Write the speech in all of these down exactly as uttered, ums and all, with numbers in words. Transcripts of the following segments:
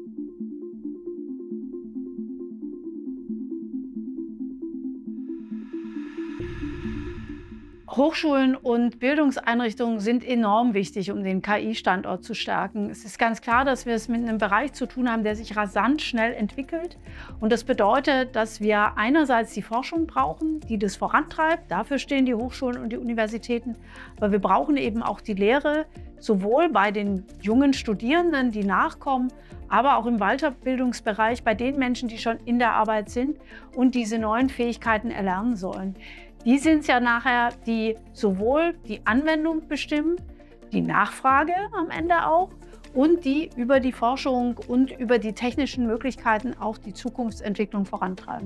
Hochschulen und Bildungseinrichtungen sind enorm wichtig, um den K I-Standort zu stärken. Es ist ganz klar, dass wir es mit einem Bereich zu tun haben, der sich rasant schnell entwickelt. Und das bedeutet, dass wir einerseits die Forschung brauchen, die das vorantreibt. Dafür stehen die Hochschulen und die Universitäten. Aber wir brauchen eben auch die Lehre, sowohl bei den jungen Studierenden, die nachkommen, aber auch im Weiterbildungsbereich bei den Menschen, die schon in der Arbeit sind und diese neuen Fähigkeiten erlernen sollen. Die sind es ja nachher, die sowohl die Anwendung bestimmen, die Nachfrage am Ende auch und die über die Forschung und über die technischen Möglichkeiten auch die Zukunftsentwicklung vorantreiben.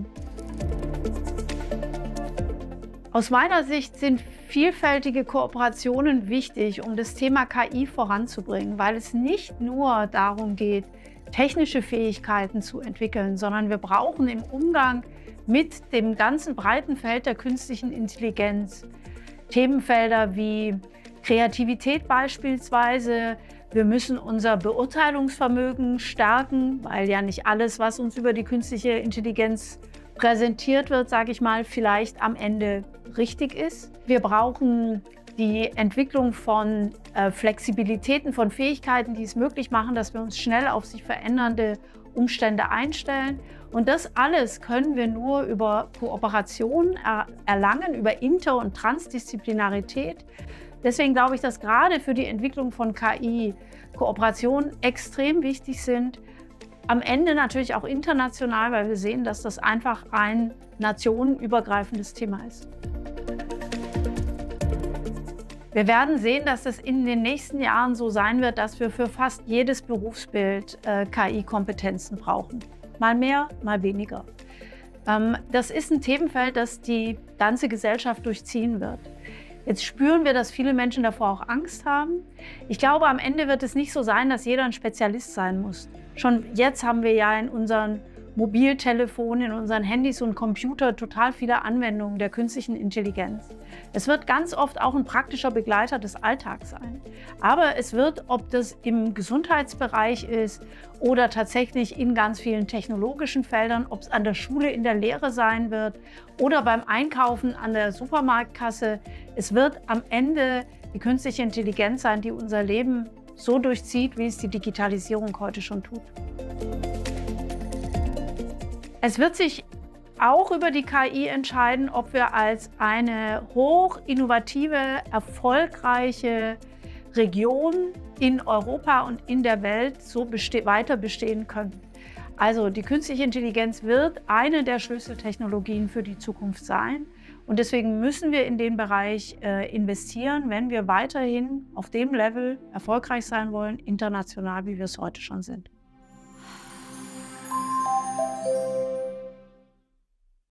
Aus meiner Sicht sind vielfältige Kooperationen wichtig, um das Thema K I voranzubringen, weil es nicht nur darum geht, technische Fähigkeiten zu entwickeln, sondern wir brauchen im Umgang mit dem ganzen breiten Feld der künstlichen Intelligenz Themenfelder wie Kreativität beispielsweise. Wir müssen unser Beurteilungsvermögen stärken, weil ja nicht alles, was uns über die künstliche Intelligenz präsentiert wird, sage ich mal, vielleicht am Ende richtig ist. Wir brauchen die Entwicklung von äh, Flexibilitäten, von Fähigkeiten, die es möglich machen, dass wir uns schnell auf sich verändernde Umstände einstellen. Und das alles können wir nur über Kooperation er erlangen, über Inter- und Transdisziplinarität. Deswegen glaube ich, dass gerade für die Entwicklung von K I Kooperationen extrem wichtig sind. Am Ende natürlich auch international, weil wir sehen, dass das einfach ein nationenübergreifendes Thema ist. Wir werden sehen, dass es in den nächsten Jahren so sein wird, dass wir für fast jedes Berufsbild äh, K I-Kompetenzen brauchen. Mal mehr, mal weniger. Ähm, das ist ein Themenfeld, das die ganze Gesellschaft durchziehen wird. Jetzt spüren wir, dass viele Menschen davor auch Angst haben. Ich glaube, am Ende wird es nicht so sein, dass jeder ein Spezialist sein muss. Schon jetzt haben wir ja in unseren Mobiltelefonen, in unseren Handys und Computer total viele Anwendungen der künstlichen Intelligenz. Es wird ganz oft auch ein praktischer Begleiter des Alltags sein. Aber es wird, ob das im Gesundheitsbereich ist oder tatsächlich in ganz vielen technologischen Feldern, ob es an der Schule in der Lehre sein wird oder beim Einkaufen an der Supermarktkasse, es wird am Ende die künstliche Intelligenz sein, die unser Leben so durchzieht, wie es die Digitalisierung heute schon tut. Es wird sich auch über die K I entscheiden, ob wir als eine hoch innovative, erfolgreiche Region in Europa und in der Welt so beste- weiter bestehen können. Also die künstliche Intelligenz wird eine der Schlüsseltechnologien für die Zukunft sein. Und deswegen müssen wir in den Bereich äh, investieren, wenn wir weiterhin auf dem Level erfolgreich sein wollen, international, wie wir es heute schon sind.